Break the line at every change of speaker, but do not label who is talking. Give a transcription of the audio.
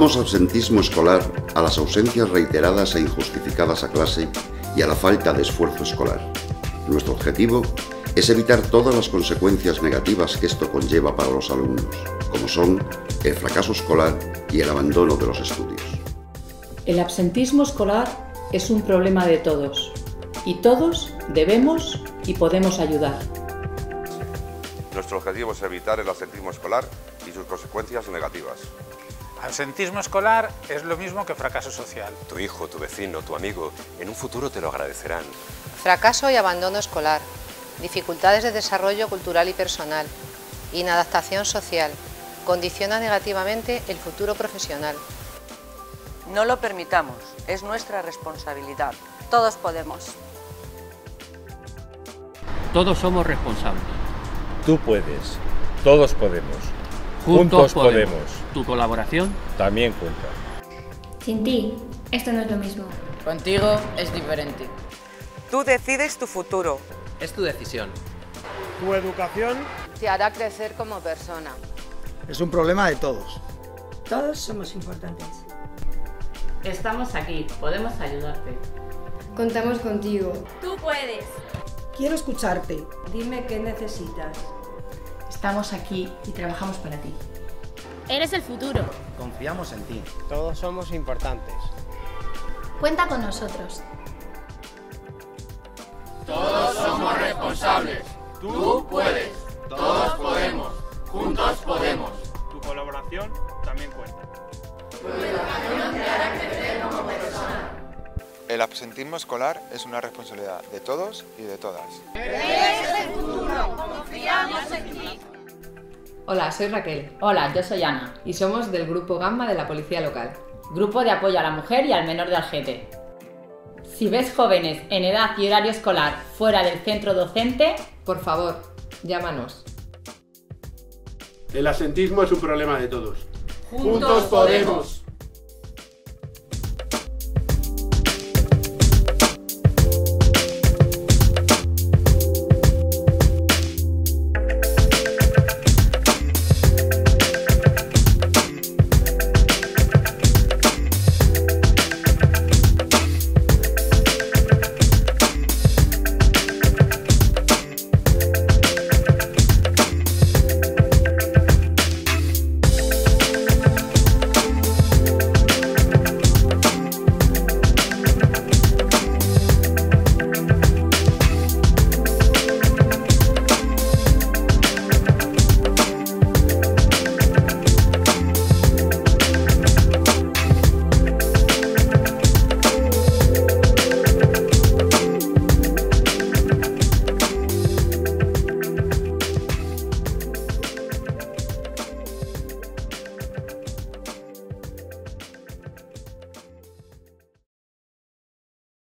Llamamos absentismo escolar a las ausencias reiteradas e injustificadas a clase y a la falta de esfuerzo escolar. Nuestro objetivo es evitar todas las consecuencias negativas que esto conlleva para los alumnos, como son el fracaso escolar y el abandono de los estudios.
El absentismo escolar es un problema de todos, y todos debemos y podemos ayudar.
Nuestro objetivo es evitar el absentismo escolar y sus consecuencias negativas.
Absentismo escolar es lo mismo que fracaso social.
Tu hijo, tu vecino, tu amigo, en un futuro te lo agradecerán.
Fracaso y abandono escolar, dificultades de desarrollo cultural y personal, inadaptación social, condiciona negativamente el futuro profesional.
No lo permitamos, es nuestra responsabilidad. Todos podemos.
Todos somos responsables.
Tú puedes, todos podemos.
Juntos podemos. Tu colaboración
también cuenta.
Sin ti, esto no es lo mismo.
Contigo es diferente.
Tú decides tu futuro.
Es tu decisión.
Tu educación
te hará crecer como persona.
Es un problema de todos.
Todos somos importantes.
Estamos aquí, podemos ayudarte.
Contamos contigo.
Tú puedes.
Quiero escucharte.
Dime qué necesitas.
Estamos aquí y trabajamos para ti.
Eres el futuro.
Confiamos en ti.
Todos somos importantes.
Cuenta con nosotros.
Todos somos responsables. Tú puedes. Todos podemos. Juntos podemos.
Tu colaboración también cuenta.
Tu educación te hará crecer como persona.
El absentismo escolar es una responsabilidad de todos y de todas.
Eres el futuro. Confiamos en ti.
Hola, soy Raquel.
Hola, yo soy Ana.
Y somos del Grupo Gamma de la Policía Local.
Grupo de apoyo a la mujer y al menor de Algete. Si ves jóvenes en edad y horario escolar fuera del centro docente,
por favor, llámanos.
El absentismo es un problema de todos.
Juntos podemos.